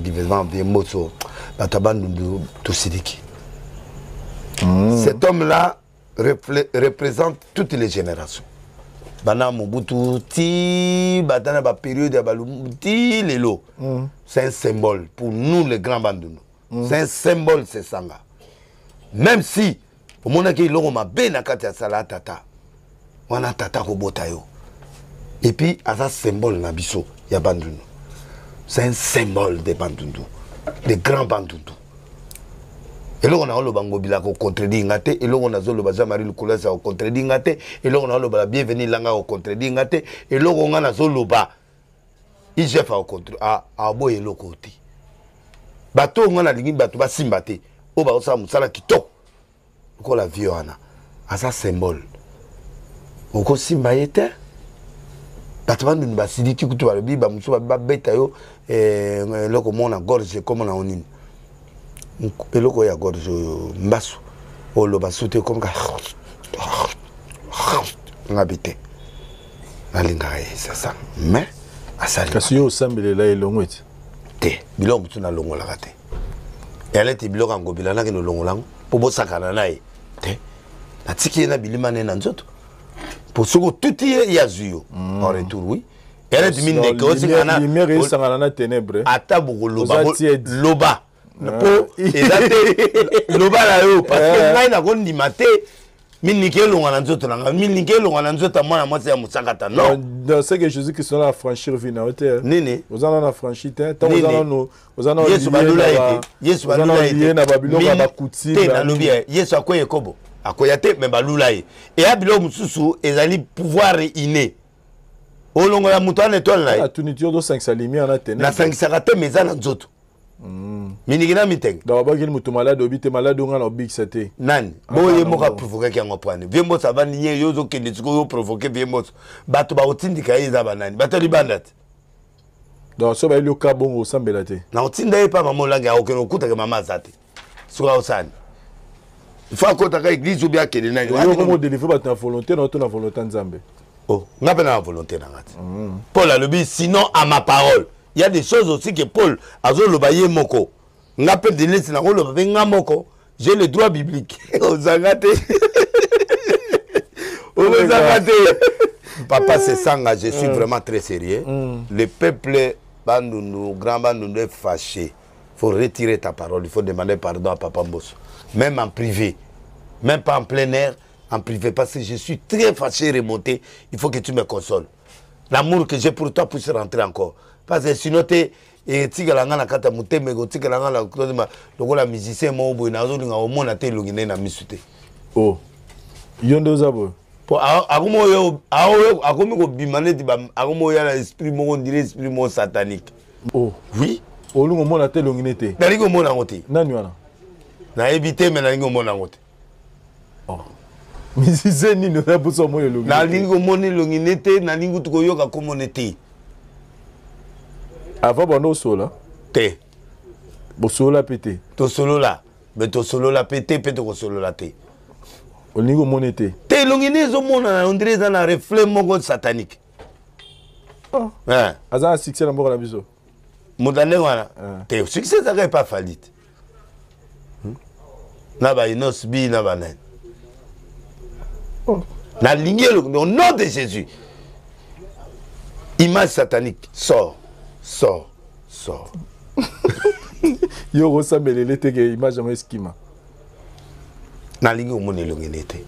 diversement bien moto Batabandundu Tosidiki. Cet homme-là représente toutes les générations. Bana Mobutu ti batana ba période ya balumu ti lelo. C'est un symbole pour nous les grands Bandundu. C'est un symbole c'est sanga. Même si au monde qui l'on m'a bien na kati ya sala tata. Wana tata ko botayo. Et puis à ça symbole na biso ya Bandundu. C'est un symbole des Bandundu, des grands Bandundu. Et là on a le bango bila ko contredit ngate et là on a le baza Marie Lukulasa au contredit ngate et là on a le bala bienvenue langa au contredit ngate et là on a le ba IGF au contre a boye lokoti. Bato on a lingi bato ba simbate o ba osa musala kitoko. Ko la viona à ça symbole. Oko simba yete Batman d'une basidiki kutu balobi ba muso ba beta yo loko mona gorge comme on a onine. Eloko ya gorge mbasu o lo basute comme ka ngabite nalinga ça mais asali kasi yo sambele la elongweti te biloko mutu na longo la kate elle était biloko ngobila na kino longo lango po bosakana nae te natiki na bilima ne na nzoto pour ce que tout est yazuyo en retour oui elle est mine que aussi kana lumière et sangana na ténèbres atabugo loba po ezate loba la yo parce que ngai na kondima te minike longa na nzoto nanga minike longa na nzoto mwana mwasi ya musakata non dans ce que Jésus qui sont là franchir vie na hôtel nini vous en a franchi tant vous en a Yesu balula ite na Babylone ba kuti te na lobi Yesu akoye kobo akoya te me balula ye et abilo mususu ezali pouvoir inné olongo ya muto na étoile na a tuniture do 5 salimi en a tene na 5 sakate mezana nzoto minigina miteng d'abord qu'il mutu malade obite malade on a big c'était nani boye moka provoquer ki ngo prendre viembo ça va nier yozo kende tiko yo provoquer viembo bato ba otindika yeza banani bato libandate donc so ba ile ka bongo sambela te na otinda ye pa mama langa okeno okuta ke mama zate soka osani il faut que ta église ou bien kende nani yo como délivrer bato na volonté na volonté nzambe oh ngapena na volonté na ngati Paul a le dit sinon à ma parole. Il y a des choses aussi que Paul a dit le baye moko. Ngape de laisser na le benga moko. J'ai le droit biblique. Ozangate. Ozangate. Papa c'est sanga, je suis vraiment très sérieux. Le peuple Bandundu, grand Bandundu est fâché. Il faut retirer ta parole, il faut demander pardon à Papa Mbosso. Même en privé. Même pas en plein air, en privé parce que je suis très fâché remonté, il faut que tu me consoles. L'amour que j'ai pour toi puisse rentrer encore. Parce que sinon, tu es tigala na kata muteme go tigala na la musicien mo bo na zo linga o mona te lungine na misute. Oh. Yondo zabo. Po agumo yo agumo go bimane di ba agumo ya na esprit mo on dirait esprit mo satanique. Oh. Oui. O lungo mona te lungine te. Na lingo mona ngote. Nani wana? Na ebite me na lingo mona ngote. Oh. Musicien ni no na buso mo yo lungine. Na lingo moni lungine te na lingo tuko yoka komonete. Avant bon sola te bo sola pété to solo là mais to solo là pété pété ko solo là te au niveau monété te longine zo mona on dirait dans un reflet moko satanique oh hein aza succès na moko na biso modane wana te succès ça n'est pas faillite na ba inos bi na ba nan oh na ligne au nom de Jésus image satanique sort yo ressemble les te que image mo esquima na lingi o moni longenete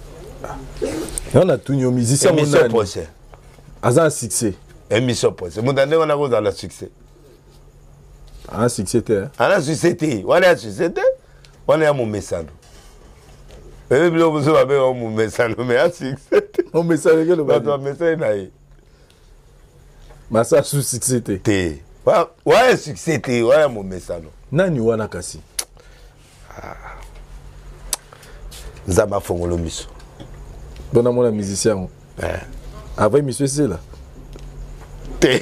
on a tout yo musicien on a aza succès émission poche modane wana ko dans le succès un succès te ana succès wala succès wana ya mo mesano bébé bilo mo so ba be mo mesano mais a succès on mesano que le ba to mesano na yi mais ça sous succès te ouais succès te ouais mon message nani wana kasi nzaba fongolo miso dona mona musicien avant monsieur c'est là te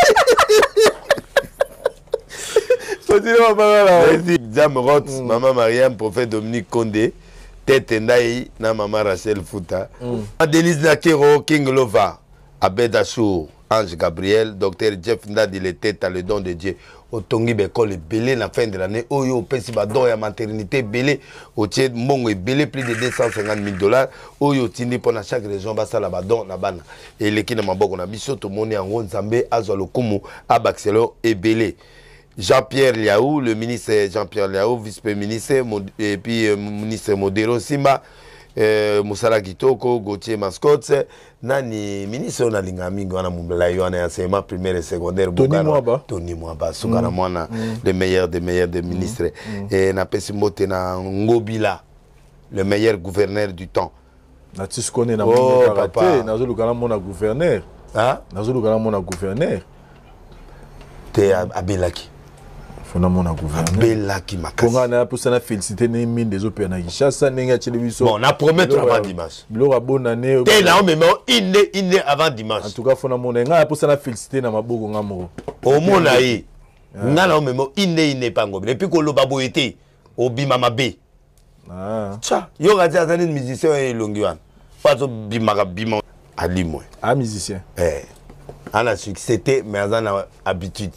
faut dire maman maman Mariam prophète Dominique Condé tête ndai na maman Rachel Fouta Denise Nakero King Lova Abed Achour Ange Gabriel, docteur Jeff Ndad, il était à le don de Dieu. Au Tongi Bekol est belé la fin de l'année. Oyo, au Pessi Badon et à maternité belé. Au Tchède Mongo est belé plus de 250 000 $. Oyo, Tindi pour chaque région, Bassa la Badon, la Bana. Et les Kina Mabok, on a biso, tout le monde est en Ron Zambé, Azolo Kumu, Abaxelo est belé. Jean-Pierre Liaou, le ministre Jean-Pierre Liaou, vice-premier ministre, et puis ministre Modero Simba. Moussala Kitoko, Gauthier Mascotte, Nani, ministre on a l'ingami, on a moubla, on a enseignement primaire et secondaire. Tony Mwaba, Soukana Mwana, le meilleur des ministres. Et na Pesimote na Ngobila, le meilleur gouverneur du temps. Natis connaît na mon karaté, nazo lukana mona gouverneur. Hein? Nazo lukana mona gouverneur. T'es à Belaki. Fondamona gouverneur. Belaki makasi. Konga na pour ça féliciter les mines des opéra na Kinshasa nenga télévision. Bon, na promettre avant dimanche. Bilora bonne année. T'es là même il avant dimanche. En tout cas fondamona nga pour ça féliciter na maboko ngamo. Au mona yi. Nga na même il pas ngobi. Depuis ko lo babo été au bimama B. Ah. Tcha, yo ga dia zani musicien et longiwan. Pas au bimaka bima ali moi. Ah musicien. Ana succès mais ana habitude.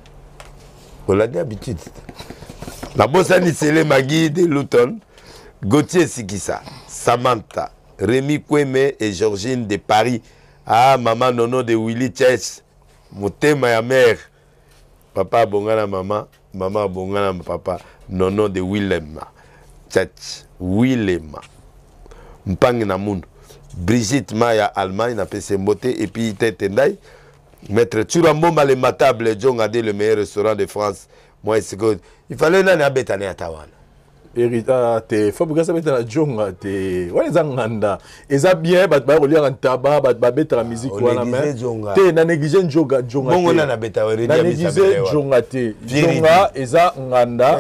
On l'a dit habitude. La Bossani Sele Magui de Luton, Gauthier Sikissa, Samantha, Rémi Kweme et Georgine de Paris. Ah, maman Nono de Willy Chess. Motema ya mère. Papa Bongana maman, maman Bongana papa. Nono de Willem. Chess. Willem. Mpangi Namoun. Brigitte Maya Allemagne, n'a pas et puis Tendai. Maître Turambomba le Matable, John Adé, le meilleur restaurant de France. Moi, c'est good. Il fallait aller à Bétane à Tawana. Hérita, te faut que ça mette la jonga, te. Ouais, zanganda. Et ça bien, bat ba relier en tabac, bat ba bête la musique wana mais. Te na négliger jonga. Bon, on a na beta relier. Na négliger jonga te. Jonga, et ça nganda.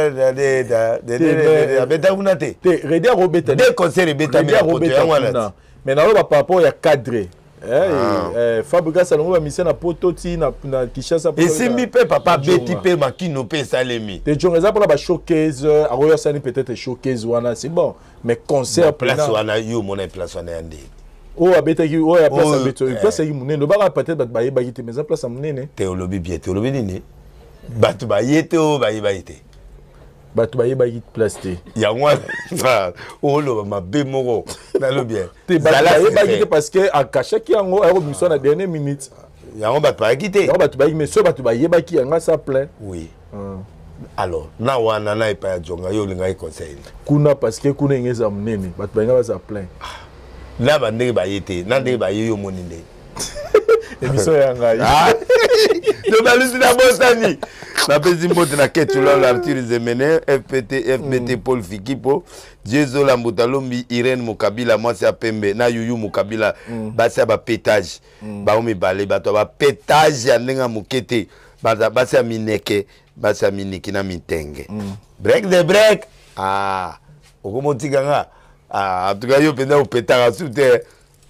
Beta una te. Te, redia robeta. Des concerts beta mais robeta. Mais na ba papa ya cadré. Fabrica Salongo va mission na pototi na Kinshasa. Et si mi pe papa beti pe makino pe salemi. Te jonga pour la showcase, a roya sani peut-être showcase wana, c'est bon. Mais concert place wana yo mon place wana ande. Oh abeta ki oh ya place abeto. Place ki munene, ba peut-être bat ba yeba ki te mais place munene. Te olobi bien, te olobi nini. Bat ba yete o ba yeba yete. Batu ba yeba yit place te. Ya moi oh lo ma be moko na lo bien. Te ba yeba yite parce que en cachet ki yango a mission na dernière minute. Ya on bat pas quitter. Ya batu ba yima so batu ba yeba ki yanga ça plein. Oui. Alors, na wana na ipa jonga yo linga conseil. Kuna parce que kuna ngeza mnene, batu ba yanga ça plein. Na ba ndenge ba yete, na ndenge ba yo moninde. Émission yanga. Le balusi na Bossani. La Pézimbote na Ketula, l'Arthur Zemene, FPT Paul Fikipo, Jezo Lambutalombi, Irène Mukabila, moi c'est à Pembe, na Yuyu Mukabila, basi ba pétage, ba omi balé, ba to ba pétage ya nenga mukete, basi a mineke, basi a miniki na mitenge. Break the break. Ah, okomo tiganga. Ah, en tout cas yo penda au pétard soute.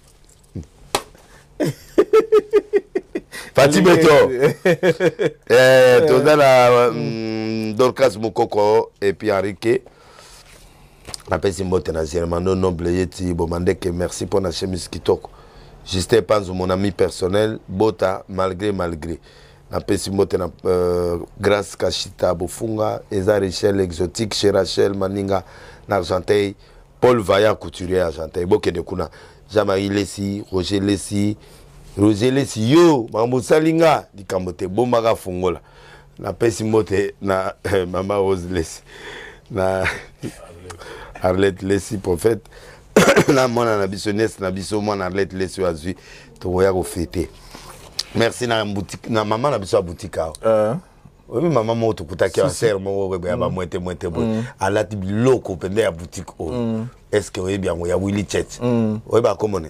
Fatih Beto. Tozala Dorcas Mukoko et puis Enrique. La personne nationalement non noble yeti bomande que merci pour la chemise kitoko. Justin Panzo mon ami personnel, Bota malgré. La personne na grâce Kashita Bofunga, Eza Richel exotique chez Rachel Maninga n'Argenteuil, Paul Vaillant couturier Argenteuil, Boke de Kuna, Jean-Marie Lessi, Roger Lessi yo mambo salinga dikambote bomaka fungola na pesi mote na mama Rose Lessi na Arlette Lessi prophète na mona na bisonnes na biso mona Arlette Lessi azui to ya ko fêter. Merci na boutique na maman na biso boutique a oui maman mo to kutaki a serre mo we ba moite bo alati biloko pende ya boutique o est-ce que oui bien ya Willy Church oui ba comment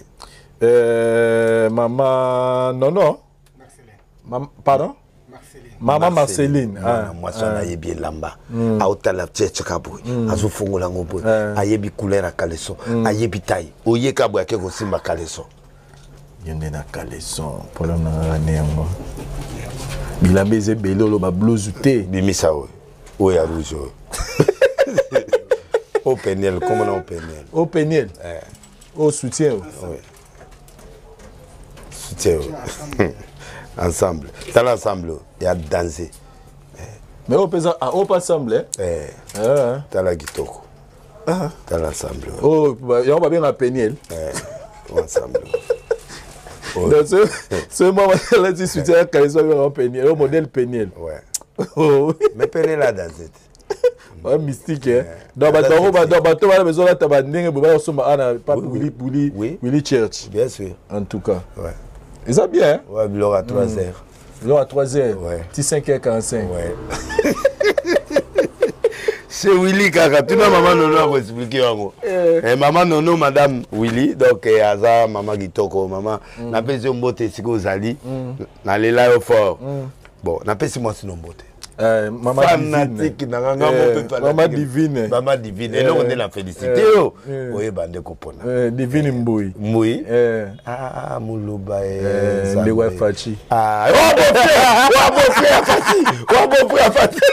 maman non pardon maman Marceline moi ça na yebi lamba autala tchetche kabou azu fungola ngobo ayebi couleur à caleçon ayebi taille oye kabou ya keko simba caleçon yende na caleçon problème na rango bilambe ze belolo ba blouse te bimisa o ya rouge au penel comment on penel au soutien oui Tiens, ensemble. Dans l'ensemble, il y a dansé. Mais on peut pas ensemble. Dans la guitoko. Dans l'ensemble. Oh, il y a bien un péniel. Ensemble. Ce moment là, tu soutiens un péniel, un modèle péniel. Ouais. Mais péniel a dansé. Ouais, mystique, hein. Dans bateau, la maison là, tu vas Willy Church. Bien sûr. En tout cas. Ouais. Et ça bien, hein? Ouais, l'heure à 3h. L'heure à 3h. Ouais. 5h45. Ouais. C'est Willy Kaka. Tu n'as maman Nono à vous expliquer. Maman Nono, madame Willy. Donc, Aza, maman Gitoko, maman. N'a pas si on botte, si vous allez. N'a les là au fort. Bon, n'a pas si moi si on botte. Maman fanatique, maman divine. Maman divine. Et là, on est la félicité. Oui, bande kopona. Divine Mboui. Mboui. Ah, Moulouba. Ndewa Fachi. Ah, mon frère Fachi.